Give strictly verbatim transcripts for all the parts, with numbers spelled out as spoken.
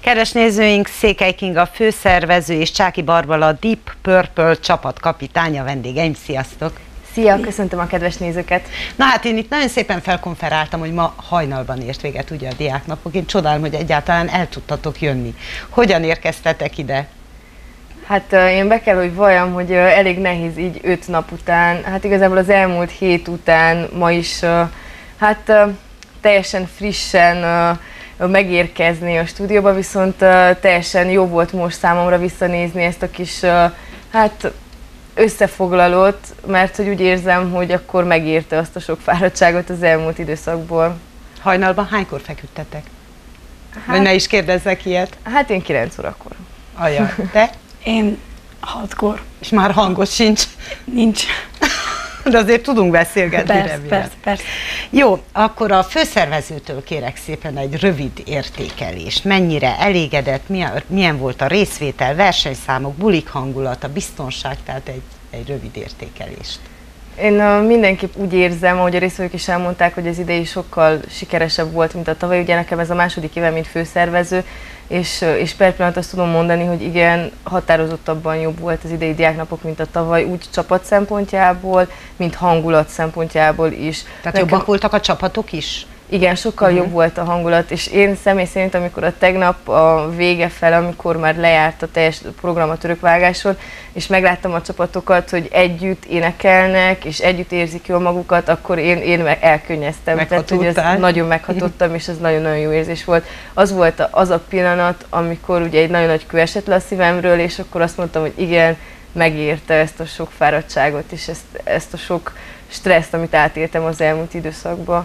Kedves nézőink, Székely Kinga főszervező és Csáky Barbara Deep Purple csapatkapitánya vendégeim. Sziasztok! Szia, köszöntöm a kedves nézőket! Na hát én itt nagyon szépen felkonferáltam, hogy ma hajnalban ért véget ugye a diáknapok. Én csodálom, hogy egyáltalán el tudtatok jönni. Hogyan érkeztetek ide? Hát én be kell, hogy valljam, hogy elég nehéz így öt nap után, hát igazából az elmúlt hét után ma is hát teljesen frissen megérkezni a stúdióba, viszont teljesen jó volt most számomra visszanézni ezt a kis hát összefoglalót, mert hogy úgy érzem, hogy akkor megérte azt a sok fáradtságot az elmúlt időszakból. Hajnalban hánykor feküdtetek? Hát, vagy ne is kérdezzek ilyet? Hát én kilenc órakor. Ajaj, te? Én hatkor. És már hangos sincs? Nincs. De azért tudunk beszélgetni, Persze, remélem. persze, persze. Jó, akkor a főszervezőtől kérek szépen egy rövid értékelést. Mennyire elégedett, milyen, milyen volt a részvétel, versenyszámok, bulik hangulata, biztonság, tehát egy, egy rövid értékelést. Én uh, mindenképp úgy érzem, ahogy a résztvevők is elmondták, hogy az idei sokkal sikeresebb volt, mint a tavaly. Ugye nekem ez a második éve, mint főszervező, és, uh, és per pillanat azt tudom mondani, hogy igen, határozottabban jobb volt az idei diáknapok, mint a tavaly, úgy csapat szempontjából, mint hangulat szempontjából is. Tehát nekem... jobbak voltak a csapatok is? Igen, sokkal uh-huh. jobb volt a hangulat, és én személy szerint, amikor a tegnap a vége fel, amikor már lejárt a teljes program a törökvágáson, és megláttam a csapatokat, hogy együtt énekelnek, és együtt érzik jól magukat, akkor én, én elkönnyeztem. Tehát, hogy ez nagyon meghatottam, és ez nagyon-nagyon jó érzés volt. Az volt az a pillanat, amikor ugye egy nagyon nagy kő esett le a szívemről, és akkor azt mondtam, hogy igen, megérte ezt a sok fáradtságot, és ezt, ezt a sok stresszt, amit átéltem az elmúlt időszakban.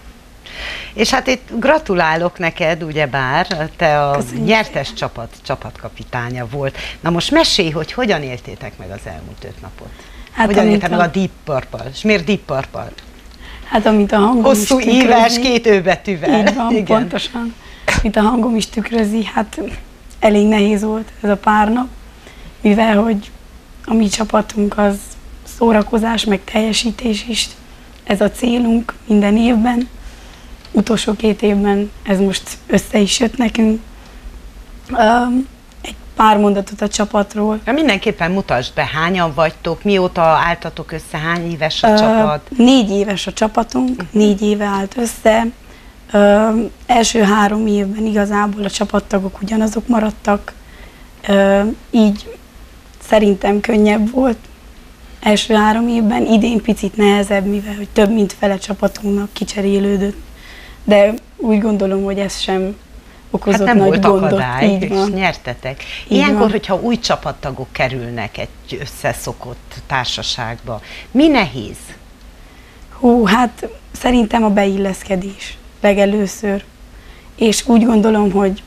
És hát itt gratulálok neked, ugyebár, te a Köszönjük. nyertes csapat csapatkapitánya volt. Na most mesélj, hogy hogyan éltétek meg az elmúlt öt napot? Hát, hogyan élted a... meg a Deep Purple? És miért Deep Purple? Hát amit a hangom Hosszú is tükrözi, íves, két őbetűvel. Így van, igen. Pontosan. Mint a hangom is tükrözi, hát elég nehéz volt ez a pár nap, mivel hogy a mi csapatunk az szórakozás, meg teljesítés is. Ez a célunk minden évben. Utolsó két évben ez most össze is jött nekünk. Um, egy pár mondatot a csapatról. Mindenképpen mutasd be, hányan vagytok, mióta álltatok össze, hány éves a uh, csapat? Négy éves a csapatunk, négy éve állt össze. Uh, első három évben igazából a csapattagok ugyanazok maradtak, uh, így szerintem könnyebb volt. Első három évben, idén picit nehezebb, mivel hogy több mint fele csapatunknak kicserélődött. De úgy gondolom, hogy ez sem okozott hát nem nagy volt gondot. akadály, Így van. és nyertetek. Így Ilyenkor, van. hogyha új csapattagok kerülnek egy összeszokott társaságba, mi nehéz? Hú, hát szerintem a beilleszkedés legelőször. És úgy gondolom, hogy,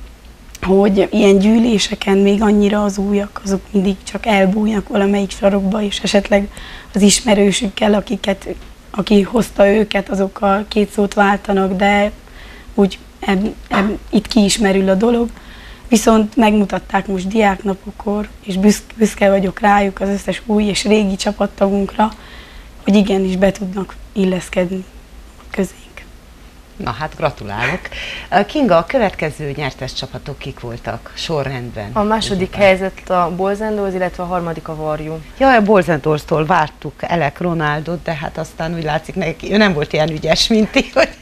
hogy ilyen gyűléseken még annyira az újak, azok mindig csak elbújnak valamelyik sarokba, és esetleg az ismerősükkel, akiket aki hozta őket, azokkal két szót váltanak, de úgy eb, eb, itt kiismerül a dolog. Viszont megmutatták most diáknapokor, és büszke, büszke vagyok rájuk, az összes új és régi csapattagunkra, hogy igenis be tudnak illeszkedni közénk. Na hát gratulálok. Kinga, a következő nyertes csapatok kik voltak sorrendben? A második helyzet a Boys and Dolls, illetve a harmadik a Varjú. Jaj, a Boys and Dolls-tól vártuk Elek Ronaldot, de hát aztán úgy látszik neki, ő nem volt ilyen ügyes, mint ti, hogy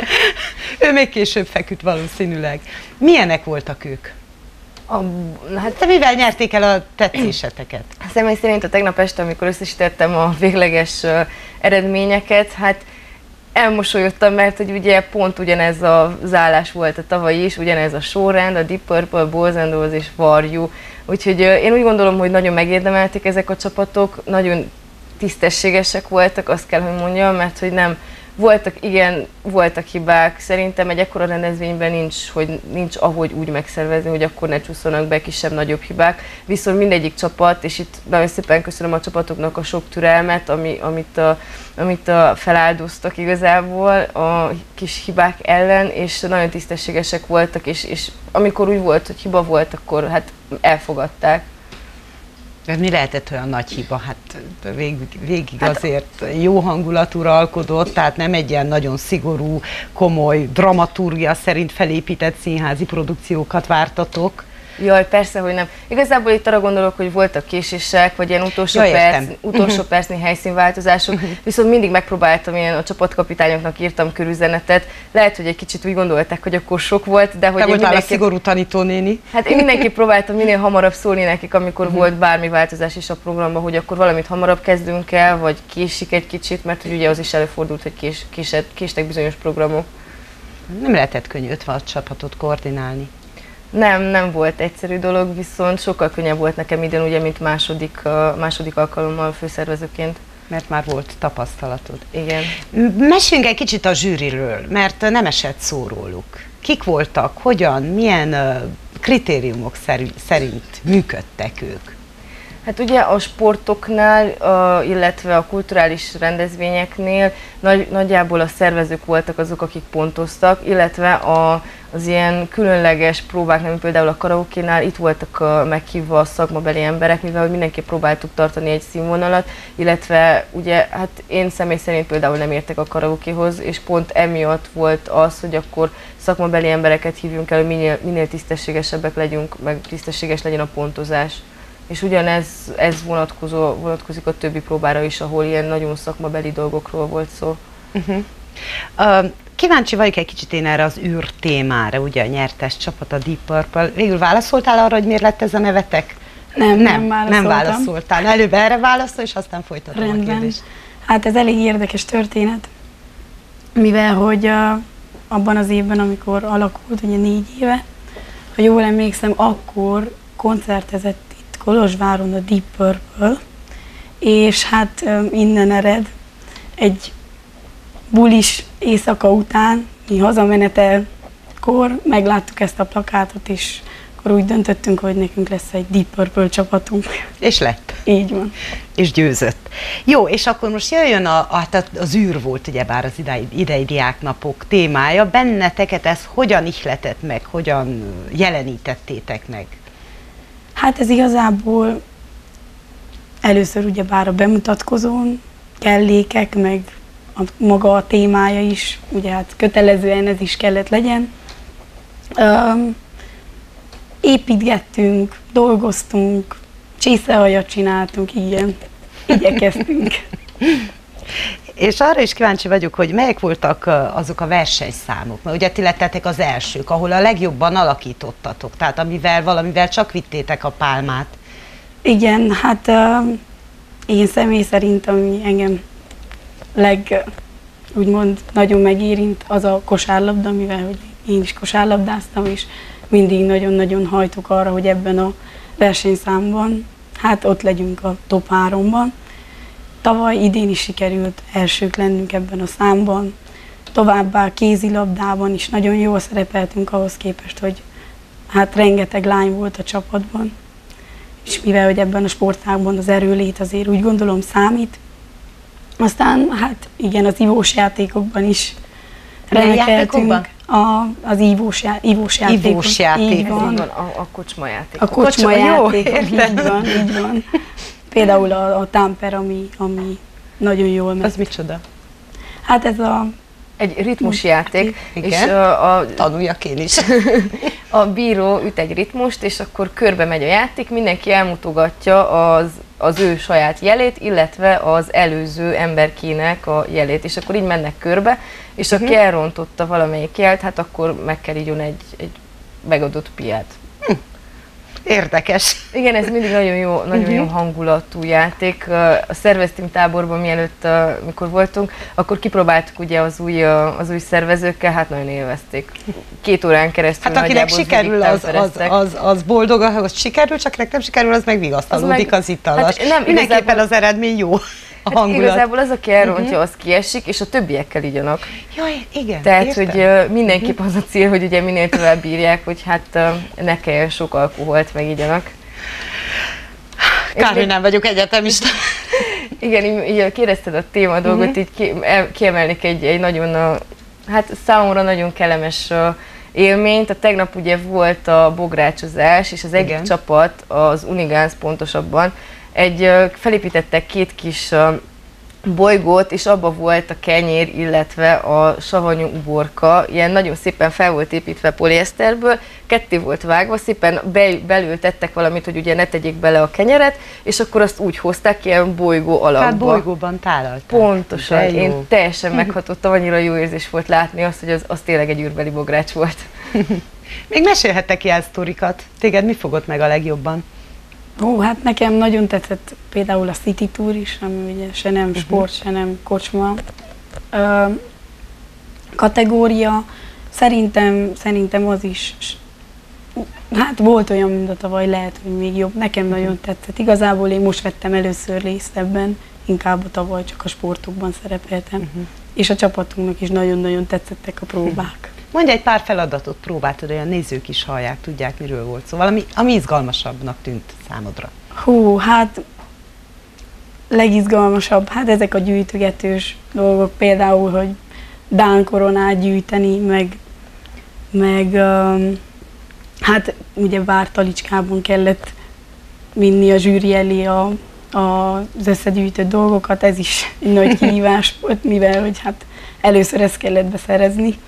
ő még később feküdt valószínűleg. Milyenek voltak ők? A, hát te mivel nyerték el a tetszéseteket? Személy szerint a tegnap este, amikor összesítettem a végleges uh, eredményeket, hát elmosolyodtam, mert hogy ugye pont ugyanez az állás volt a tavaly is, ugyanez a sorrend, a Deep Purple, Boys and Dolls és Varjú. Úgyhogy uh, én úgy gondolom, hogy nagyon megérdemelték ezek a csapatok, nagyon tisztességesek voltak, azt kell, hogy mondjam, mert hogy nem voltak, igen, voltak hibák. Szerintem egy ekkora rendezvényben nincs, hogy nincs ahogy úgy megszervezni, hogy akkor ne csúszanak be kisebb-nagyobb hibák. Viszont mindegyik csapat, és itt nagyon szépen köszönöm a csapatoknak a sok türelmet, ami, amit, a, amit a feláldoztak igazából a kis hibák ellen, és nagyon tisztességesek voltak, és, és amikor úgy volt, hogy hiba volt, akkor hát elfogadták. De mi lehetett olyan nagy hiba? Hát végig, végig hát, azért jó hangulat uralkodott, tehát nem egy ilyen nagyon szigorú, komoly dramaturgia szerint felépített színházi produkciókat vártatok. Jaj, persze, hogy nem. Igazából itt arra gondolok, hogy voltak késések, vagy ilyen utolsó, ja, perc, utolsó percnyi helyszínváltozások, viszont mindig megpróbáltam, ilyen a csapatkapitányoknak írtam körüzenetet. Lehet, hogy egy kicsit úgy gondolták, hogy akkor sok volt, de hogy Te én voltál mindenki... a szigorú tanítónéni. Hát én mindenki próbáltam minél hamarabb szólni nekik, amikor volt bármi változás is a programban, hogy akkor valamit hamarabb kezdünk el, vagy késik egy kicsit, mert hogy ugye az is előfordult, hogy kés, késett, késtek bizonyos programok. Nem lehetett könnyű ötven csapatot koordinálni. Nem, nem volt egyszerű dolog, viszont sokkal könnyebb volt nekem idén, ugye, mint második, második alkalommal főszervezőként. Mert már volt tapasztalatod. Igen. Meséljünk egy kicsit a zsűriről, mert nem esett szó róluk. Kik voltak, hogyan, milyen uh, kritériumok szerint működtek ők? Hát ugye a sportoknál, uh, illetve a kulturális rendezvényeknél nagy, nagyjából a szervezők voltak azok, akik pontoztak, illetve a, az ilyen különleges próbák, nem például a karaokénál itt voltak uh, meghívva a szakmabeli emberek, mivel hogy mindenképp próbáltuk tartani egy színvonalat, illetve ugye hát én személy szerint például nem értek a karaokéhoz, és pont emiatt volt az, hogy akkor szakmabeli embereket hívjunk el, hogy minél, minél tisztességesebbek legyünk, meg tisztességes legyen a pontozás. És ugyanez ez vonatkozó, vonatkozik a többi próbára is, ahol ilyen nagyon szakmabeli dolgokról volt szó. Uh-huh. uh, kíváncsi vagyok egy kicsit én erre az űr témára, ugye a nyertes csapat, a Deep Purple. Végül válaszoltál arra, hogy miért lett ez a nevetek? Nem, nem, nem nem válaszoltál. Előbb erre válaszol, és aztán folytatom Rendben. a kérdést. Hát ez elég érdekes történet, mivel hogy uh, abban az évben, amikor alakult, ugye négy éve, ha jól emlékszem, akkor koncertezett Kolozsváron a Deep Purple, és hát um, innen ered egy bulis éjszaka után, mi hazamenetelkor megláttuk ezt a plakátot, és akkor úgy döntöttünk, hogy nekünk lesz egy Deep Purple csapatunk. És lett. Így van. És győzött. Jó, és akkor most jöjjön a, a, az űr volt ugyebár az idei, idei diáknapok témája. Benneteket ez hogyan ihletett meg, hogyan jelenítettétek meg? Hát ez igazából először ugyebár a bemutatkozón, kellékek, meg a, maga a témája is, ugye hát kötelezően ez is kellett legyen. Um, építgettünk, dolgoztunk, csészehajat csináltunk, igen, igyekeztünk. És arra is kíváncsi vagyok, hogy melyek voltak azok a versenyszámok, mert ugye ti lettetek az elsők, ahol a legjobban alakítottatok, tehát amivel valamivel csak vittétek a pálmát. Igen, hát uh, én személy szerint, ami engem leg, úgymond nagyon megérint, az a kosárlabda, mivel hogy én is kosárlabdáztam, és mindig nagyon-nagyon hajtok arra, hogy ebben a versenyszámban, hát ott legyünk a top háromban. Tavaly, idén is sikerült elsők lennünk ebben a számban. Továbbá kézilabdában is nagyon jól szerepeltünk ahhoz képest, hogy hát rengeteg lány volt a csapatban. És mivel, hogy ebben a sportágban az erőlét azért úgy gondolom számít. Aztán hát igen, az ívós játékokban is remekeltünk. A, az ívós, já, ívós játékok. Ívós játék. Így van, a, a kocsma játék. A kocsma játék, így van, így van. Például a, a támper, ami, ami nagyon jól megy. Az micsoda? Hát ez a... Egy ritmusjáték, igen. És a, a, tanuljak én is. A bíró üt egy ritmust, és akkor körbe megy a játék, mindenki elmutogatja az, az ő saját jelét, illetve az előző emberkének a jelét, és akkor így mennek körbe, és aki uh-huh. elrontotta valamelyik jelt, hát akkor meg kell ígyon egy, egy megadott piát. Hm. Érdekes. Igen, ez mindig nagyon jó, nagyon uh-huh. jó hangulatú játék. A szerveztünk táborban, mielőtt, mikor voltunk, akkor kipróbáltuk ugye az új, az új szervezőkkel, hát nagyon élvezték. Két órán keresztül hát akinek sikerül, az, az, az, az boldog, ha az sikerül, csak akinek nem sikerül, az meg vigasztalódik az, az italas. Hát nem, mindenképpen igazából, az eredmény jó. A hát igazából az, aki elrontja, uh-huh. az kiesik, és a többiekkel igyanak. Jaj, igen, Tehát, értem. hogy uh, mindenképp az a cél, hogy ugye minél tovább bírják, hogy hát uh, ne kelljen sok alkoholt meg igyanak. Kár, hogy nem vagyok egyetemista. Igen, így, így kérdezted a téma dolgot, uh-huh. így ki, el, kiemelnék egy, egy nagyon, uh, hát számomra nagyon kellemes uh, élményt. A tegnap ugye volt a bográcsozás, és az egyik csapat, az Unigánz pontosabban, egy, ö, felépítettek két kis ö, bolygót, és abba volt a kenyér, illetve a savanyú uborka, ilyen nagyon szépen fel volt építve polieszterből, ketté volt vágva, szépen be, belül tettek valamit, hogy ugye ne tegyék bele a kenyeret, és akkor azt úgy hozták ilyen bolygó alakba. Hát bolygóban tálalták. Pontosan, én teljesen meghatottam, annyira jó érzés volt látni azt, hogy az, az tényleg egy űrbeli bogrács volt. Még mesélhettek ilyen sztorikat? Téged mi fogott meg a legjobban? Ó, hát nekem nagyon tetszett például a City Tour is, ami ugye se nem sport, uh-huh. se nem kocsma Ö, kategória. Szerintem, szerintem az is, hát volt olyan, mint a tavaly, lehet, hogy még jobb. Nekem uh-huh. nagyon tetszett. Igazából én most vettem először részt ebben, inkább a tavaly csak a sportokban szerepeltem. Uh-huh. És a csapatunknak is nagyon-nagyon tetszettek a próbák. Uh-huh. Mondj egy pár feladatot, próbáld, hogy a nézők is hallják, tudják, miről volt szó. Valami, ami izgalmasabbnak tűnt számodra. Hú, hát legizgalmasabb, hát ezek a gyűjtögetős dolgok, például, hogy Dán koronát gyűjteni, meg, meg um, hát ugye Vártalicskában kellett vinni a zsűri elé a, a, az összegyűjtött dolgokat, ez is egy nagy kihívás volt, mivel hogy hát először ezt kellett beszerezni.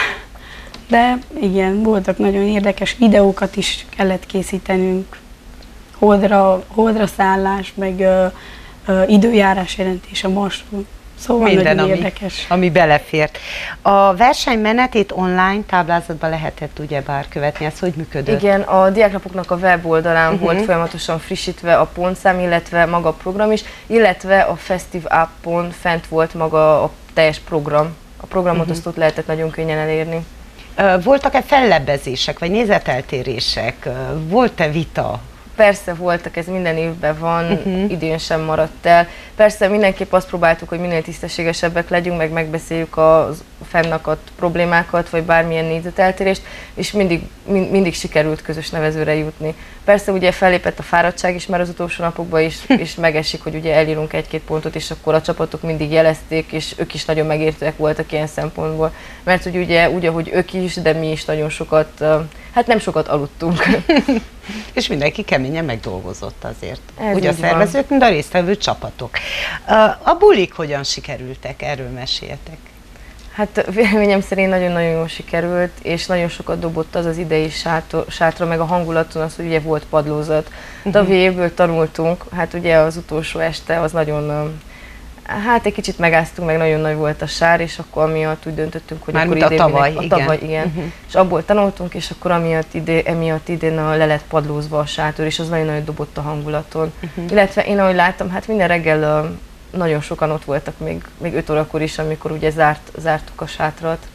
De igen, voltak nagyon érdekes videókat is kellett készítenünk, holdra, holdra szállás, meg ö, ö, időjárás jelentés a Marsról. Szóval minden, nagyon ami, érdekes. ami belefért. A verseny menetét online táblázatban lehetett ugyebár követni, ez hogy működött? Igen, a diáklapoknak a weboldalán uh-huh. volt folyamatosan frissítve a pontszám, illetve maga a program is, illetve a Festive appon fent volt maga a teljes program. A programot uh-huh. azt ott lehetett nagyon könnyen elérni. Voltak-e fellebbezések, vagy nézeteltérések? Volt-e vita? Persze voltak, ez minden évben van, uh-huh. idén sem maradt el. Persze mindenképp azt próbáltuk, hogy minél tisztességesebbek legyünk, meg megbeszéljük a fennakadt problémákat, vagy bármilyen nézeteltérést, és mindig, mind, mindig sikerült közös nevezőre jutni. Persze ugye fellépett a fáradtság is már az utolsó napokban is, és megesik, hogy ugye elírunk egy-két pontot, és akkor a csapatok mindig jelezték, és ők is nagyon megértőek voltak ilyen szempontból. Mert hogy ugye úgy, ahogy ők is, de mi is nagyon sokat, hát nem sokat aludtunk. És mindenki keményen megdolgozott azért. Ez Úgy a szervezők, mint a résztvevő csapatok. A bulik hogyan sikerültek? Erről meséljetek. Hát véleményem szerint nagyon-nagyon jól sikerült, és nagyon sokat dobott az az idei sátor, sátra, meg a hangulaton az, hogy ugye volt padlózat. De a végéből tanultunk, hát ugye az utolsó este az nagyon, hát egy kicsit megáztunk, meg nagyon nagy volt a sár, és akkor amiatt úgy döntöttünk, hogy már akkor idén a tavaly, minek, a tavaly igen. igen. Uh-huh. És abból tanultunk, és akkor amiatt idén, emiatt idén a, le lett padlózva a sátor, és az nagyon-nagyon dobott a hangulaton. Uh-huh. Illetve én ahogy láttam, hát minden reggel a, nagyon sokan ott voltak, még, még öt órakor is, amikor ugye zárt, zártuk a sátrat.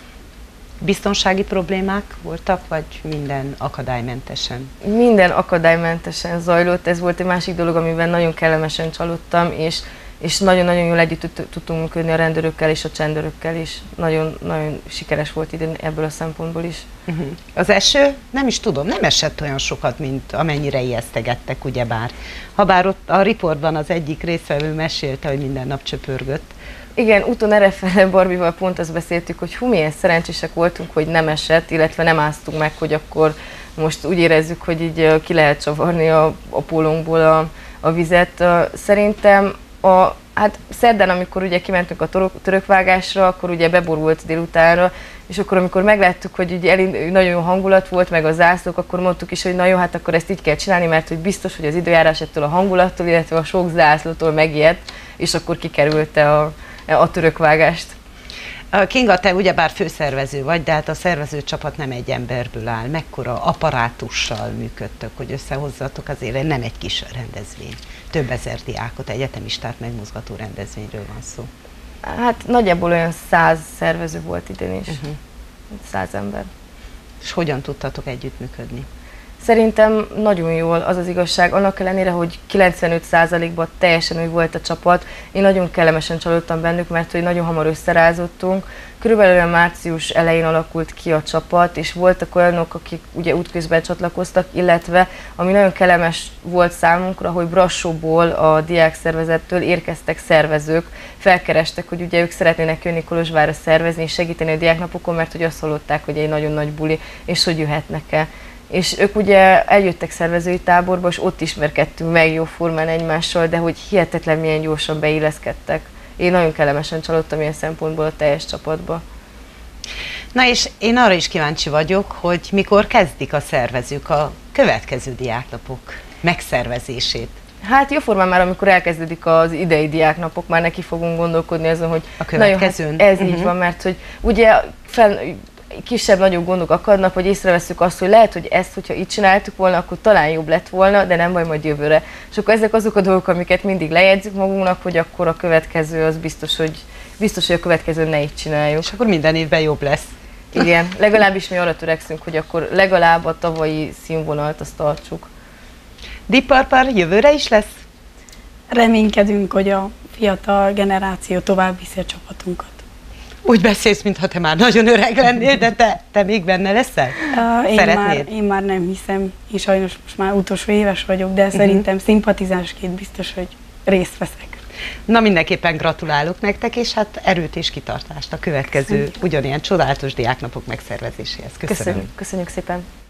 Biztonsági problémák voltak, vagy minden akadálymentesen? Minden akadálymentesen zajlott, ez volt egy másik dolog, amiben nagyon kellemesen csalódtam, és és nagyon-nagyon jól együtt tudtunk működni a rendőrökkel és a csendőrökkel is. Nagyon, nagyon sikeres volt idén ebből a szempontból is. Uh-huh. Az eső, nem is tudom, nem esett olyan sokat, mint amennyire ijesztegettek, ugyebár. Habár ott a riportban az egyik résztvevő mesélte, hogy minden nap csöpörgött. Igen, úton errefele Barbival pont azt beszéltük, hogy hú, milyen szerencsések voltunk, hogy nem esett, illetve nem áztunk meg, hogy akkor most úgy érezzük, hogy így ki lehet csavarni a, a pólónkból a, a vizet. Szerintem a, hát szerdán, amikor ugye kimentünk a torok, törökvágásra, akkor ugye beborult délutánra, és akkor amikor megláttuk, hogy ugye elind, nagyon jó hangulat volt, meg a zászlók, akkor mondtuk is, hogy na jó, hát akkor ezt így kell csinálni, mert hogy biztos, hogy az időjárás ettől a hangulattól, illetve a sok zászlótól megijedt, és akkor kikerülte a, a törökvágást. Kinga, te ugyebár főszervező vagy, de hát a szervező csapat nem egy emberből áll. Mekkora apparátussal működtök, hogy összehozzatok, azért nem egy kis rendezvény. Több ezer diákot, egyetemistát megmozgató rendezvényről van szó. Hát nagyjából olyan száz szervező volt idén is, uh-huh. száz ember. És hogyan tudtatok együttműködni? Szerintem nagyon jól, az az igazság, annak ellenére, hogy kilencvenöt százalékban teljesen új volt a csapat, én nagyon kellemesen csalódtam bennük, mert hogy nagyon hamar összerázottunk. Körülbelül a március elején alakult ki a csapat, és voltak olyanok, akik ugye útközben csatlakoztak, illetve ami nagyon kellemes volt számunkra, hogy Brassóból, a diákszervezettől érkeztek szervezők, felkerestek, hogy ugye ők szeretnének jönni Kolozsvárra szervezni és segíteni a diáknapokon, mert hogy azt hallották, hogy egy nagyon nagy buli, és hogy jöhetnek-e. és ők ugye eljöttek szervezői táborba, és ott ismerkedtünk meg jóformán egymással, de hogy hihetetlen milyen gyorsan beilleszkedtek. Én nagyon kellemesen csalódtam ilyen szempontból a teljes csapatba. Na és én arra is kíváncsi vagyok, hogy mikor kezdik a szervezők a következő diáknapok megszervezését. Hát jóformán már, amikor elkezdődik az idei diáknapok, már neki fogunk gondolkodni azon, hogy a következőn. Na jó, hát ez uh-huh. így van, mert hogy ugye fel, kisebb-nagyobb gondok akadnak, hogy észreveszünk azt, hogy lehet, hogy ezt, hogyha így csináltuk volna, akkor talán jobb lett volna, de nem baj, majd jövőre. És akkor ezek azok a dolgok, amiket mindig lejegyzünk magunknak, hogy akkor a következő az biztos, hogy, biztos, hogy a következő ne így csináljuk. És akkor minden évben jobb lesz. Igen, legalábbis mi arra törekszünk, hogy akkor legalább a tavalyi színvonalt azt tartsuk. Deep Purple jövőre is lesz? Reménykedünk, hogy a fiatal generáció tovább viszi a csapatunkat. Úgy beszélsz, mintha te már nagyon öreg lennél, de te, te még benne leszel? Uh, én, Szeretnéd? már, én már nem hiszem, én sajnos most már utolsó éves vagyok, de uh-huh. szerintem szimpatizánsként biztos, hogy részt veszek. Na mindenképpen gratulálok nektek, és hát erőt és kitartást a következő ugyanilyen csodálatos diáknapok megszervezéséhez. Köszönöm. Köszönjük, köszönjük szépen.